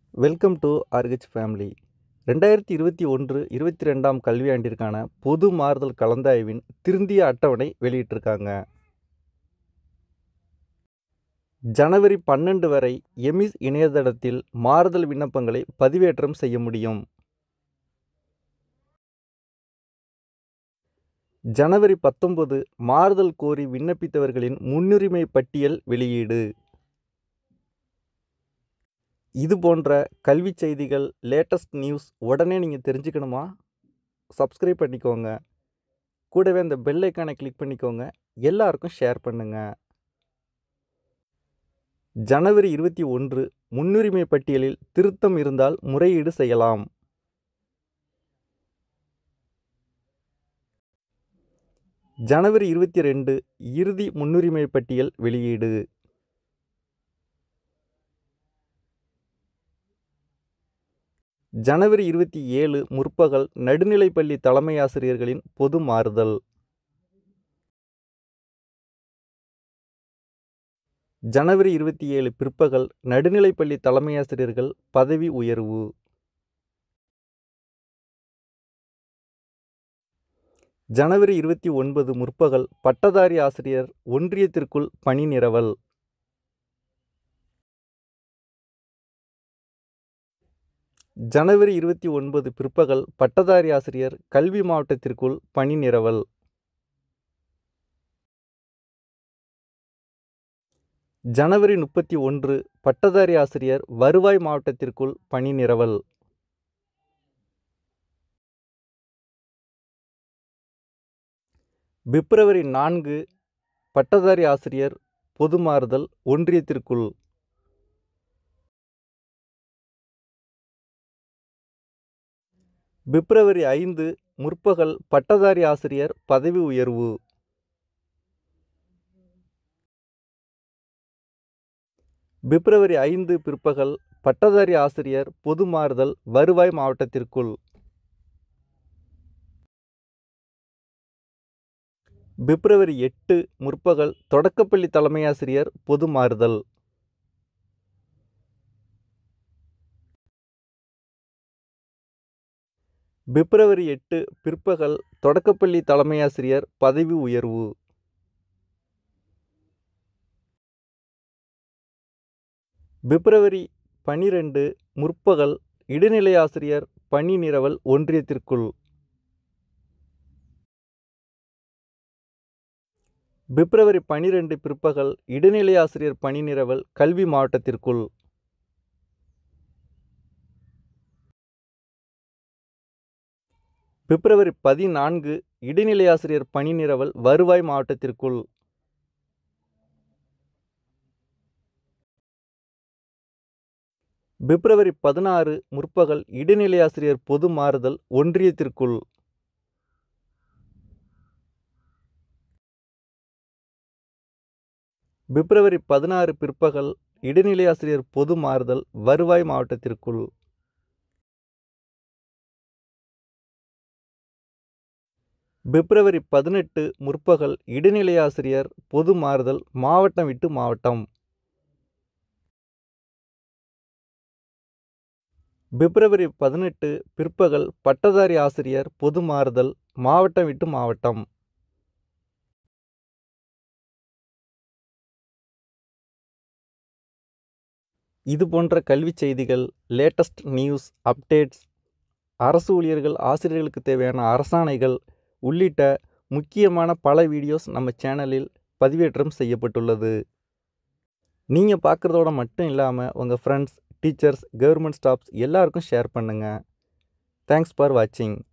Welcome to RH family. 2021-22ஆம் கல்வியாண்டிற்கான பொது மாறுதல் கலந்தாய்வின் திருந்திய அட்டவணை வெளியிட்டிருக்காங்க. ஜனவரி 12 வரை எமிஸ் இணையதளத்தில் மாறுதல் விண்ணப்பங்களை பதிவேற்றம் செய்ய முடியும். ஜனவரி 19 மாறுதல் கோரி விண்ணப்பித்தவர்களின் முன்னுரிமை பட்டியல் வெளியீடு. இது போன்ற கல்வி செய்திகள், லேட்டஸ்ட் நியூஸ் உடனே நீங்கள் தெரிஞ்சுக்கணுமா? சப்ஸ்கிரைப் பண்ணிக்கோங்க. கூடவே அந்த பெல் ஐக்கானை கிளிக் பண்ணிக்கோங்க. எல்லாருக்கும் ஷேர் பண்ணுங்க. ஜனவரி 21 முன்னுரிமை பட்டியலில் திருத்தம் இருந்தால் முறையீடு செய்யலாம். ஜனவரி 22 இறுதி முன்னுரிமை பட்டியல் வெளியீடு. ஜனவரி 27 முற்பகல் நடுநிலைப்பள்ளி தலைமை ஆசிரியர்களின் பொது மாறுதல். ஜனவரி 27 பிற்பகல் நடுநிலைப்பள்ளி தலைமை ஆசிரியர்கள் பதவி உயர்வு. ஜனவரி 29 முற்பகல் பட்டதாரி ஆசிரியர் ஒன்றியத்திற்குள் பணி நிரவல். ஜனவரி 29 பிற்பகல் பட்டதாரி ஆசிரியர் கல்வி மாவட்டத்திற்குள் பணி நிரவல். ஜனவரி 31 பட்டதாரி ஆசிரியர் வருவாய் மாவட்டத்திற்குள் பணி நிரவல். பிப்ரவரி 4 பட்டதாரி ஆசிரியர் பொது மாறுதல் ஒன்றியத்திற்குள். பிப்ரவரி 5 முற்பகல் பட்டதாரி ஆசிரியர் பதவி உயர்வு. பிப்ரவரி 5 பிற்பகல் பட்டதாரி ஆசிரியர் பொது மாறுதல் வருவாய் மாவட்டத்திற்குள். பிப்ரவரி 8 முற்பகல் தொடக்கப்பள்ளி தலைமை ஆசிரியர் பொது மாறுதல். பிப்ரவரி 8 பிற்பகல் தொடக்கப்பள்ளி தலைமை ஆசிரியர் பதவி உயர்வு. பிப்ரவரி 12 முற்பகல் இடைநிலை ஆசிரியர் பணி நிரவல் ஒன்றியத்திற்குள். பிப்ரவரி 12 பிற்பகல் இடைநிலை ஆசிரியர் பணி நிரவல் கல்வி மாவட்டத்திற்குள். பிப்ரவரி 14 இடைநிலை ஆசிரியர் பணி நிரவல் வருவாய் மாவட்டத்திற்குள். பிப்ரவரி 16 முற்பகல் இடைநிலை ஆசிரியர் பொது மாறுதல் ஒன்றியத்திற்குள். பிப்ரவரி 16 பிற்பகல் இடைநிலை ஆசிரியர் பொது மாறுதல் வருவாய் மாவட்டத்திற்குள். பிப்ரவரி 18 முற்பகல் இடைநிலை ஆசிரியர் பொது மாறுதல் மாவட்டம் விட்டு மாவட்டம். பிப்ரவரி 18 பிற்பகல் பட்டதாரி ஆசிரியர் பொது மாறுதல் மாவட்டம் விட்டு மாவட்டம். இது போன்ற கல்வி செய்திகள், லேட்டஸ்ட் நியூஸ் அப்டேட்ஸ், அரசு ஊழியர்கள் ஆசிரியர்களுக்கு தேவையான அரசாணைகள் உள்ளிட்ட முக்கியமான பல வீடியோஸ் நம்ம சேனலில் பதிவேற்றம் செய்யப்பட்டுள்ளது. நீங்கள் பார்க்குறதோட மட்டும் இல்லாமல் உங்கள் ஃப்ரெண்ட்ஸ், டீச்சர்ஸ், கவர்மெண்ட் ஸ்டாஃப்ஸ் எல்லாருக்கும் ஷேர் பண்ணுங்கள். தேங்க்ஸ் ஃபார் வாட்சிங்.